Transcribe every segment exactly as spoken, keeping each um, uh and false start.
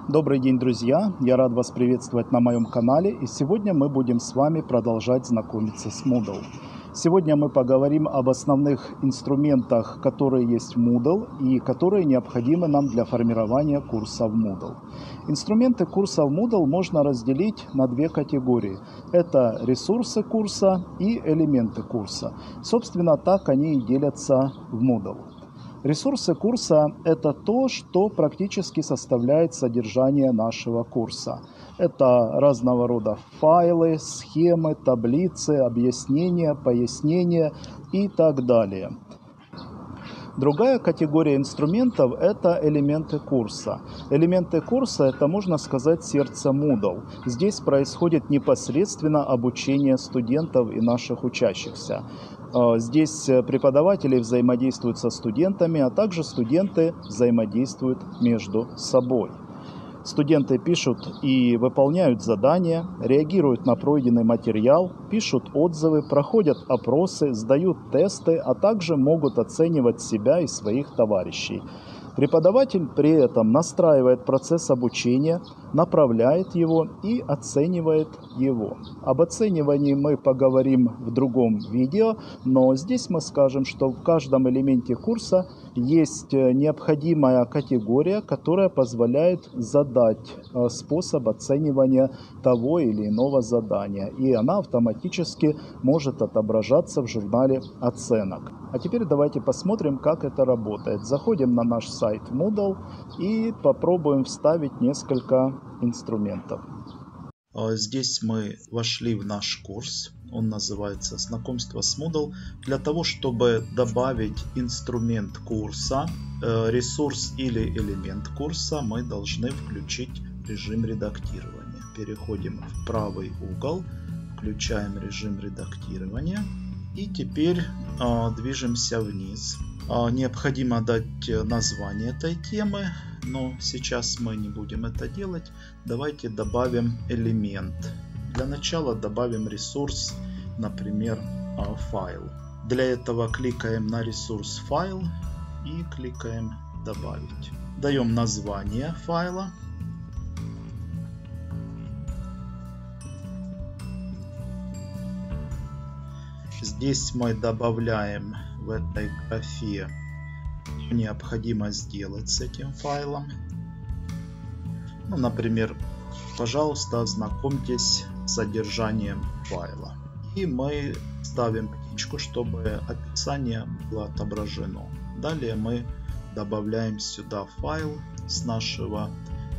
Добрый день, друзья! Я рад вас приветствовать на моем канале, и сегодня мы будем с вами продолжать знакомиться с Moodle. Сегодня мы поговорим об основных инструментах, которые есть в Moodle и которые необходимы нам для формирования курса в Moodle. Инструменты курса в Moodle можно разделить на две категории. Это ресурсы курса и элементы курса. Собственно, так они и делятся в Moodle. Ресурсы курса – это то, что практически составляет содержание нашего курса. Это разного рода файлы, схемы, таблицы, объяснения, пояснения и так далее. Другая категория инструментов – это элементы курса. Элементы курса – это, можно сказать, сердце Moodle. Здесь происходит непосредственно обучение студентов и наших учащихся. Здесь преподаватели взаимодействуют со студентами, а также студенты взаимодействуют между собой. Студенты пишут и выполняют задания, реагируют на пройденный материал, пишут отзывы, проходят опросы, сдают тесты, а также могут оценивать себя и своих товарищей. Преподаватель при этом настраивает процесс обучения, направляет его и оценивает его. Об оценивании мы поговорим в другом видео, но здесь мы скажем, что в каждом элементе курса есть необходимая категория, которая позволяет задать способ оценивания того или иного задания. И она автоматически может отображаться в журнале оценок. А теперь давайте посмотрим, как это работает. Заходим на наш сайт Moodle и попробуем вставить несколько инструментов. Здесь мы вошли в наш курс. Он называется «Знакомство с Moodle». Для того, чтобы добавить инструмент курса, ресурс или элемент курса, мы должны включить режим редактирования. Переходим в правый угол, включаем режим редактирования. И теперь э, движемся вниз. Э, необходимо дать название этой темы, но сейчас мы не будем это делать. Давайте добавим элемент. Для начала добавим ресурс, например, э, файл. Для этого кликаем на ресурс файл и кликаем добавить. Даем название файла. Здесь мы добавляем в этой графе, что необходимо сделать с этим файлом. Ну, например, пожалуйста, ознакомьтесь с содержанием файла. И мы ставим птичку, чтобы описание было отображено. Далее мы добавляем сюда файл с нашего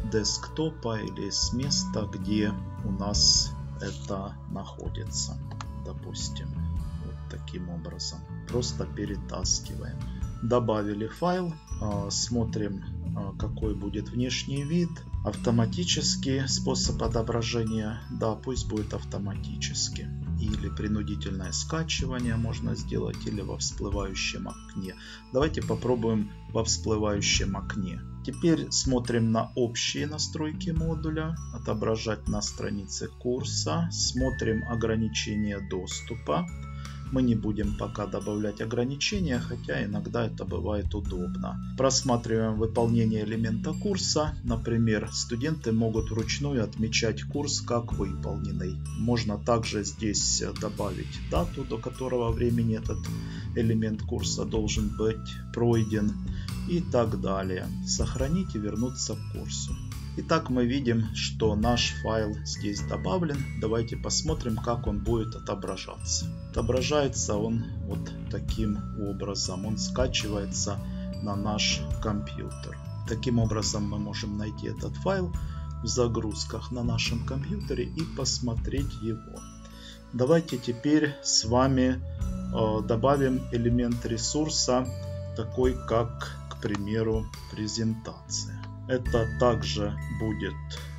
десктопа или с места, где у нас это находится. Допустим, таким образом. Просто перетаскиваем. Добавили файл. Смотрим, какой будет внешний вид. Автоматически способ отображения. Да, пусть будет автоматически. Или принудительное скачивание можно сделать, или во всплывающем окне. Давайте попробуем во всплывающем окне. Теперь смотрим на общие настройки модуля. Отображать на странице курса. Смотрим ограничения доступа. Мы не будем пока добавлять ограничения, хотя иногда это бывает удобно. Просматриваем выполнение элемента курса. Например, студенты могут вручную отмечать курс как выполненный. Можно также здесь добавить дату, до которого времени этот элемент курса должен быть пройден и так далее. Сохранить и вернуться к курсу. Итак, мы видим, что наш файл здесь добавлен. Давайте посмотрим, как он будет отображаться. Отображается он вот таким образом. Он скачивается на наш компьютер. Таким образом мы можем найти этот файл в загрузках на нашем компьютере и посмотреть его. Давайте теперь с вами э, добавим элемент ресурса, такой как, к примеру, презентация. Это также будет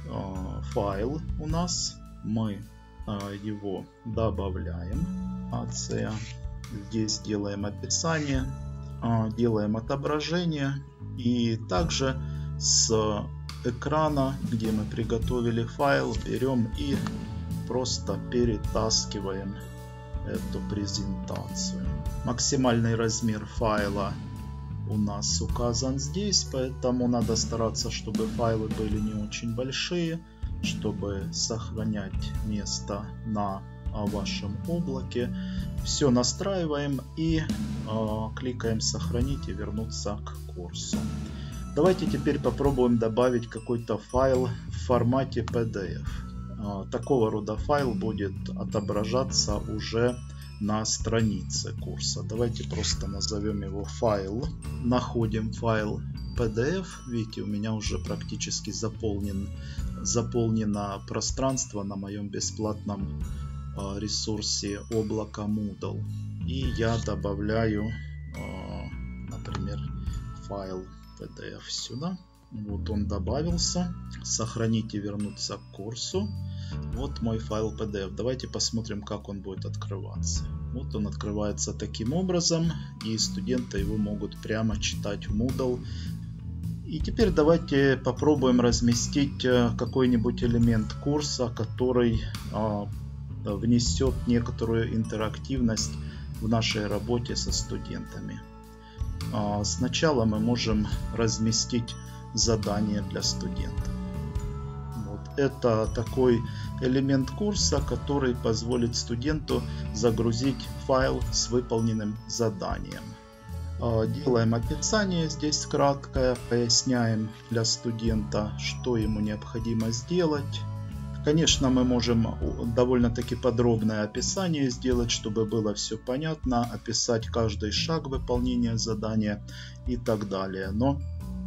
э, файл у нас. Мы э, его добавляем. эй си. Здесь делаем описание, э, делаем отображение. И также с экрана, где мы приготовили файл, берем и просто перетаскиваем эту презентацию. Максимальный размер файла у нас указан здесь, поэтому надо стараться, чтобы файлы были не очень большие, чтобы сохранять место на вашем облаке. Все настраиваем и э, кликаем сохранить и вернуться к курсу. Давайте теперь попробуем добавить какой-то файл в формате пи ди эф. Э, такого рода файл будет отображаться уже на странице курса. Давайте просто назовем его файл. Находим файл пи ди эф. Видите, у меня уже практически заполнен, заполнено пространство на моем бесплатном ресурсе облака Moodle. И я добавляю, например, файл пи ди эф сюда. Вот он добавился. Сохранить и вернуться к курсу. Вот мой файл пи ди эф. Давайте посмотрим, как он будет открываться. Вот он открывается таким образом, и студенты его могут прямо читать в Moodle. И теперь давайте попробуем разместить какой-нибудь элемент курса, который внесет некоторую интерактивность в нашей работе со студентами. Сначала мы можем разместить задание для студентов. Вот. Это такой элемент курса, который позволит студенту загрузить файл с выполненным заданием. Делаем описание здесь краткое, поясняем для студента, что ему необходимо сделать. Конечно, мы можем довольно-таки подробное описание сделать, чтобы было все понятно, описать каждый шаг выполнения задания и так далее. Но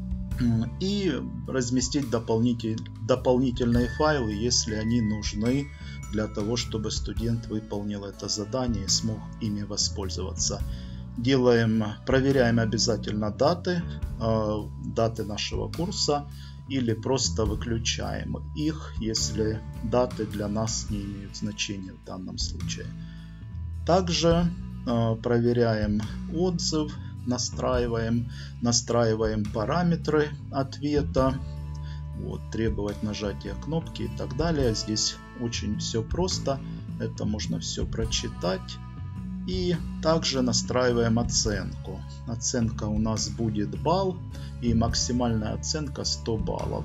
и разместить дополнитель, дополнительные файлы, если они нужны для того, чтобы студент выполнил это задание и смог ими воспользоваться. Делаем, проверяем обязательно даты, э, даты нашего курса, или просто выключаем их, если даты для нас не имеют значения в данном случае. Также э, проверяем отзыв, настраиваем, настраиваем параметры ответа, вот, требовать нажатия кнопки и так далее. Здесь очень все просто, это можно все прочитать. И также настраиваем оценку. Оценка у нас будет балл, и максимальная оценка сто баллов.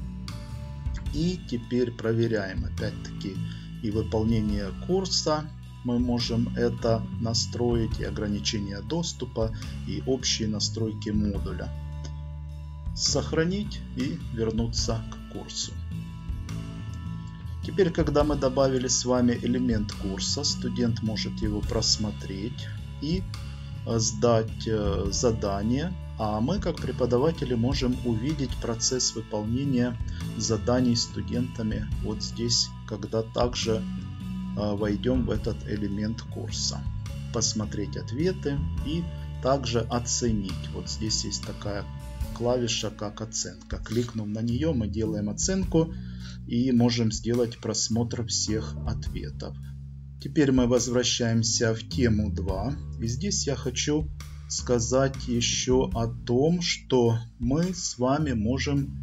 И теперь проверяем опять-таки и выполнение курса. Мы можем это настроить, и ограничение доступа, и общие настройки модуля. Сохранить и вернуться к курсу. Теперь, когда мы добавили с вами элемент курса, студент может его просмотреть и сдать задание, а мы, как преподаватели, можем увидеть процесс выполнения заданий студентами вот здесь, когда также войдем в этот элемент курса. Посмотреть ответы и также оценить. Вот здесь есть такая клавиша, как оценка. Кликнув на нее, мы делаем оценку и можем сделать просмотр всех ответов. Теперь мы возвращаемся в тему два. И здесь я хочу сказать еще о том, что мы с вами можем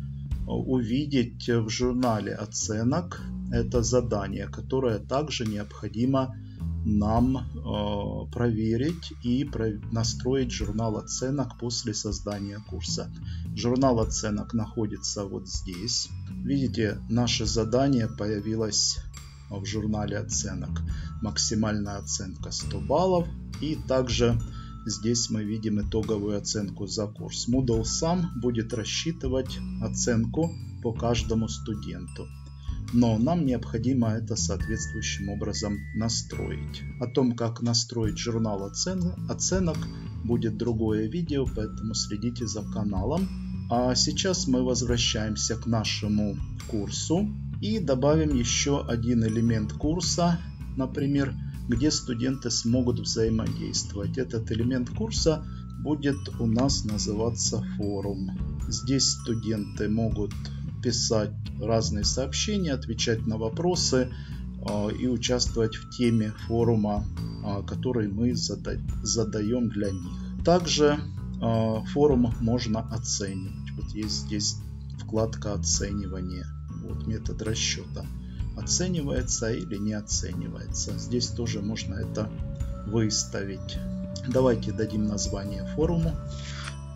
увидеть в журнале оценок это задание, которое также необходимо нам э, проверить и про настроить журнал оценок после создания курса. Журнал оценок находится вот здесь. Видите, наше задание появилось в журнале оценок. Максимальная оценка сто баллов. И также здесь мы видим итоговую оценку за курс. Moodle сам будет рассчитывать оценку по каждому студенту. Но нам необходимо это соответствующим образом настроить. О том, как настроить журнал оцен... оценок, будет другое видео, поэтому следите за каналом. А сейчас мы возвращаемся к нашему курсу и добавим еще один элемент курса, например, где студенты смогут взаимодействовать. Этот элемент курса будет у нас называться форум. Здесь студенты могут писать разные сообщения, отвечать на вопросы э, и участвовать в теме форума, э, который мы зада задаем для них. Также э, форум можно оценивать. Вот есть здесь вкладка оценивания. Вот метод расчета. Оценивается или не оценивается. Здесь тоже можно это выставить. Давайте дадим название форуму.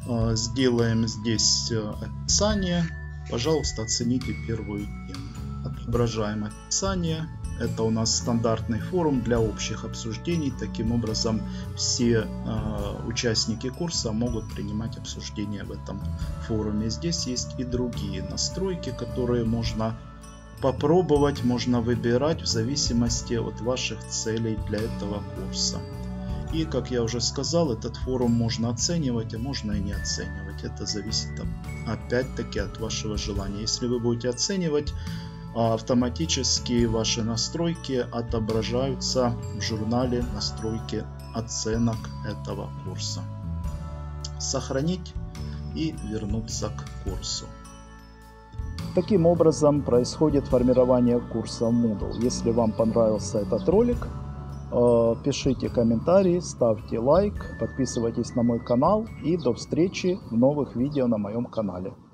Сделаем здесь описание. Пожалуйста, оцените первую тему. Отображаем описание. Это у нас стандартный форум для общих обсуждений. Таким образом, все э, участники курса могут принимать обсуждения в этом форуме. Здесь есть и другие настройки, которые можно попробовать, можно выбирать в зависимости от ваших целей для этого курса. И, как я уже сказал, этот форум можно оценивать, а можно и не оценивать. Это зависит опять-таки от вашего желания. Если вы будете оценивать, автоматически ваши настройки отображаются в журнале настройки оценок этого курса. Сохранить и вернуться к курсу. Таким образом происходит формирование курса Moodle. Если вам понравился этот ролик, пишите комментарии, ставьте лайк, подписывайтесь на мой канал и до встречи в новых видео на моем канале.